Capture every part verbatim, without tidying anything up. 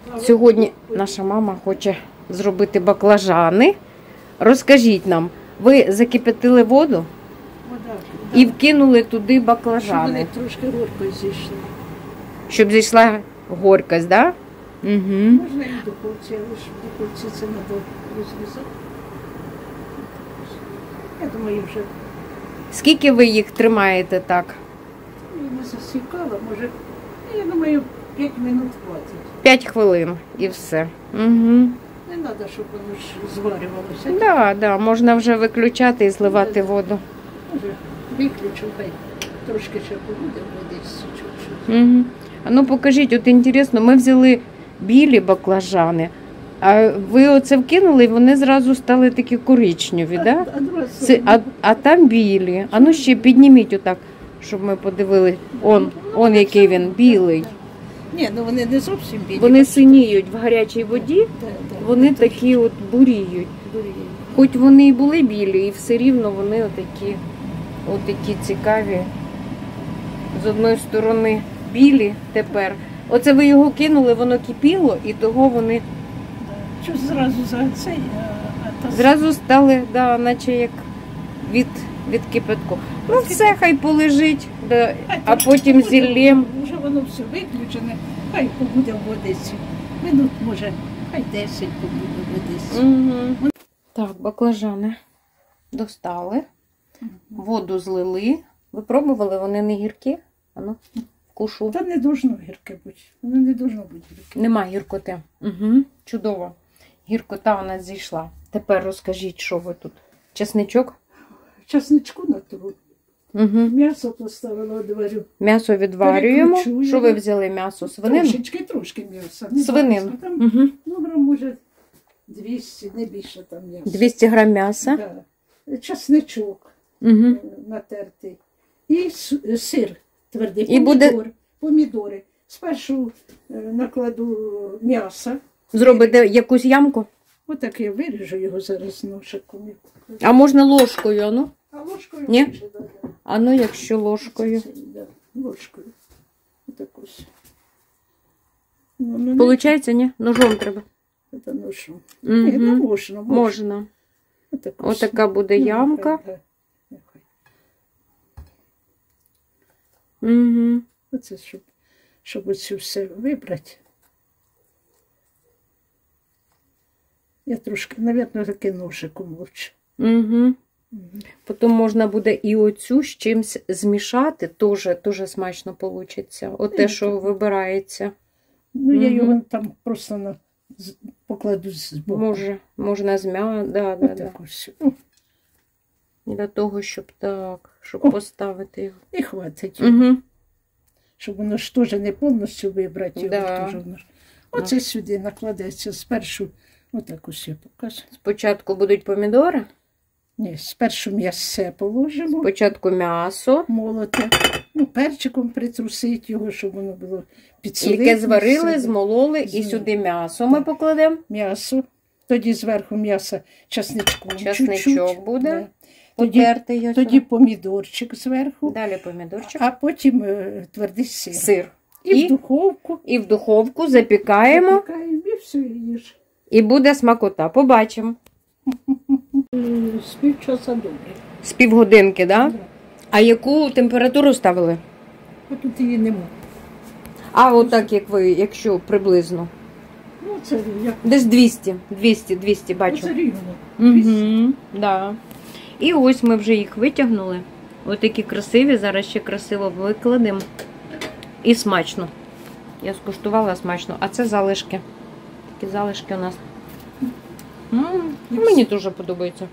Сьогодні наша мама хоче зробити баклажани. Розкажіть нам, ви закипятили воду і вкинули туди баклажани? Щоб вони трошки горькою зійшли. Щоб зійшла горькость, так? Да? Угу. Можна і в духовці, але ж в духовці це треба розрізати. Я думаю, вже... Скільки ви їх тримаєте так? Я не засікала, може, я думаю, п'ять минут хватить. П'ять хвилин і все. Угу. Не треба, щоб воно ж зварювалося. Так, да, да, можна вже виключати і зливати воду. Може, виключу, хай трошки ще побуде десь чуть-чуть. Угу. А ну покажіть, от інтересно, ми взяли білі баклажани, а ви оце вкинули і вони зразу стали такі коричневі, так? Да? А, а там білі. А ну ще підніміть отак, щоб ми подивили. Он, он який він, білий. Ні, ну вони не зовсім білі. Вони синіють в гарячій воді, да, да, вони такі от буріють. буріють. Хоч вони і були білі, і все рівно вони отакі, отакі цікаві. З одної сторони білі тепер. Оце ви його кинули, воно кипіло, і того вони Щось зразу за цей, а, а зразу стали, да, наче як від, від кипятку. Ну все, хай полежить, да, а потім зіллєм. Вже воно все виключене, хай побуде в водиці. Минут, може, хай десять побуде в водиці. Угу. Так, баклажани достали, воду злили. Ви пробували, вони не гіркі? Ану, вкушу. Та не должно гірке бути. Воно не должно бути гірке. Нема гіркоти. Угу. Чудово. Гіркота у нас зійшла. Тепер розкажіть, що ви тут? Чесничок? Часничку натру. Угу. М'ясо поставила, відварю. М'ясо відварюємо. Перекручую. Що ви взяли м'ясо? Свинину? Трошечки, трошки м'яса. Не Свинину. багато. Там, Угу. ну, грам, може, двісті, не більше там м'яса. двісті грам м'яса. Да. Часничок Угу. е, натертий. І с- сир твердий. І Помідор. буде- Помідори. Спершу е, накладу м'яса. Зробите якусь ямку? Отак я виріжу його зараз ножиком. А можна ложкою, ану? А ложкою? Ні? вже, да, да. Ану, якщо ложкою. Це, да, ложкою. Отак ось. Ну, ну, не- Получається, ні? Ножом треба. Це ножом. Угу. Ні, ну можна, можна. Можна. Отак ось. Отака буде Ну, ямка. нехай, да, нехай. Угу. Оце, щоб, щоб оцю все вибрати. Я трошки, мабуть, таки ножиком лучше. Угу. Потім можна буде і оцю з чимось змішати, теж, теж смачно вийде. От те, що вибирається. Ну, я Мгм. його там просто на, з- покладу з боку. Може, можна змя... да, да, да. Отак ось. Ну, Для того, щоб так, щоб О. поставити його. і хватить. Угу. Щоб воно ж теж не повністю вибрати. Його, Да. теж воно ж- Оце сюди накладеться спершу. Отак ось я покажу. Спочатку будуть помідори, Ні, спершу м'ясце положимо. спочатку м'ясо, Молоте. Ну, перчиком притрусить його, щоб воно було підсолити. яке зварили, все. змололи, і З- сюди м'ясо ми покладемо. М'ясо. Тоді зверху м'яса часничком. Часничок чуть-чуть. буде. Да. Тоді, Потертий його. тоді помідорчик зверху, Далі помідорчик. а потім е, твердий сир. Сир. І, І, в духовку. і в духовку запікаємо, Запікаємо, і все, і їж. і буде смакота. Побачимо. М, З півчаса добре. З півгодинки, так? Да? Да. А яку температуру ставили? А тут її нема. А отак, як ви, якщо приблизно. Ну, це як Десь двісті, двісті, двісті, бачу. це рівно. Угу, да. І ось ми вже їх витягнули. Ось такі красиві, зараз ще красиво викладемо. І смачно. Я скуштувала смачно. А це залишки. Такі залишки у нас. М, Мені дуже подобається.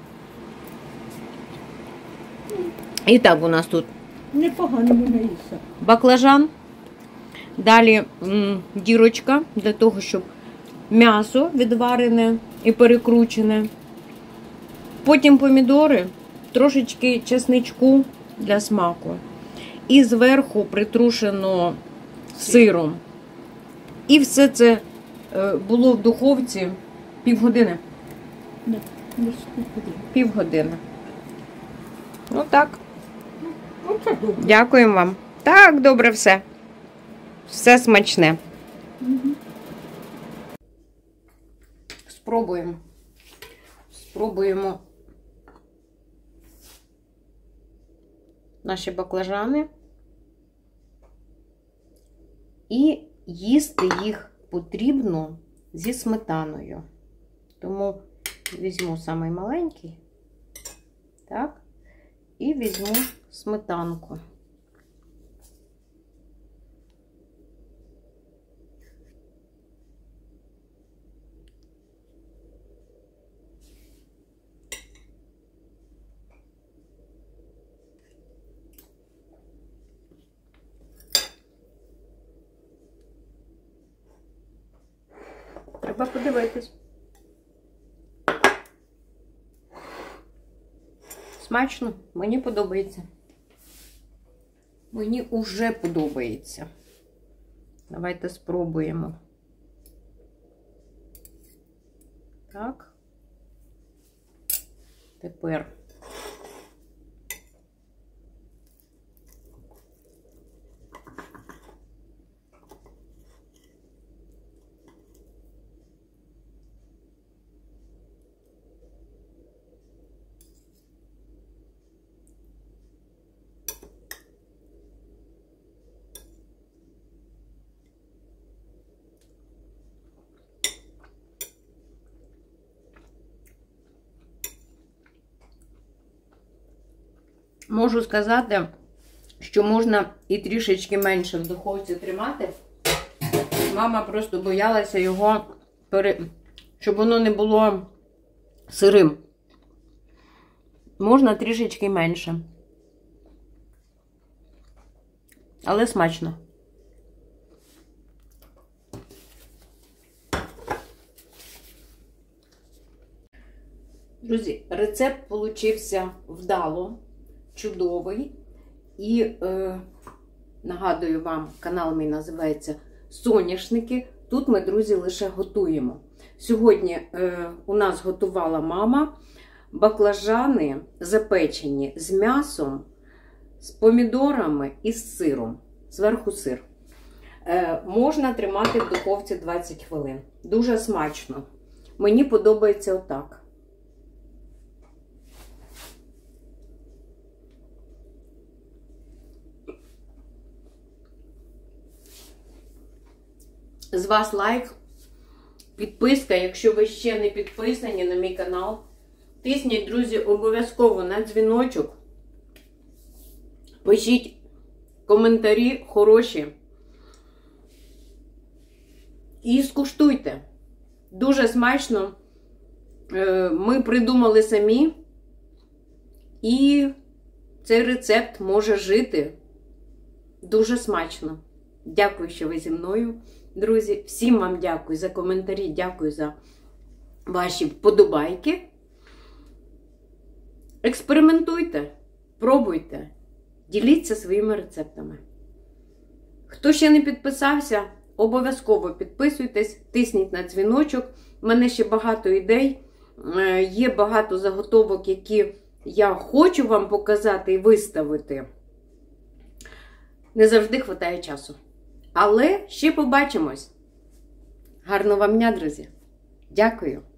І так у нас тут Непогано мене їсти. баклажан. Далі м, дірочка для того, щоб м'ясо відварене і перекручене. Потім помідори, трошечки чесничку для смаку. І зверху притрушено сиром. І все це е, було в духовці півгодини. Да. Ну, скільки? Півгодини. Ну так. Ну, це добре. Дякуємо вам. Так, добре все. Все смачне. Мгм. спробуємо. Спробуємо наші баклажани. І їсти їх потрібно зі сметаною. Тому візьму самий маленький, так, і візьму сметанку. Треба подивитись. Смачно, мені подобається. Мені уже подобається. Давайте спробуємо. Так. Тепер. Можу сказати, що можна і трішечки менше в духовці тримати. Мама просто боялася його, пере... щоб воно не було сирим. Можна трішечки менше. Але смачно. Друзі, рецепт получився вдало. Чудовий. І е, нагадую вам, канал мій називається Соняшники. Тут ми, друзі, лише готуємо. Сьогодні е, у нас готувала мама баклажани запечені з м'ясом, з помідорами і з сиром. Зверху сир. Е, можна тримати в духовці двадцять хвилин. Дуже смачно. Мені подобається отак. З вас лайк, підписка, якщо ви ще не підписані на мій канал. Тисніть, друзі, обов'язково на дзвіночок. Пишіть коментарі хороші. І скуштуйте. Дуже смачно. Ми придумали самі. І цей рецепт може жити дуже смачно. Дякую, що ви зі мною. Друзі, всім вам дякую за коментарі, дякую за ваші вподобайки. Експериментуйте, пробуйте, діліться своїми рецептами. Хто ще не підписався, обов'язково підписуйтесь, тисніть на дзвіночок. У мене ще багато ідей, є багато заготовок, які я хочу вам показати і виставити. Не завжди вистачає часу. Але ще побачимось. Гарного вам дня, друзі. Дякую.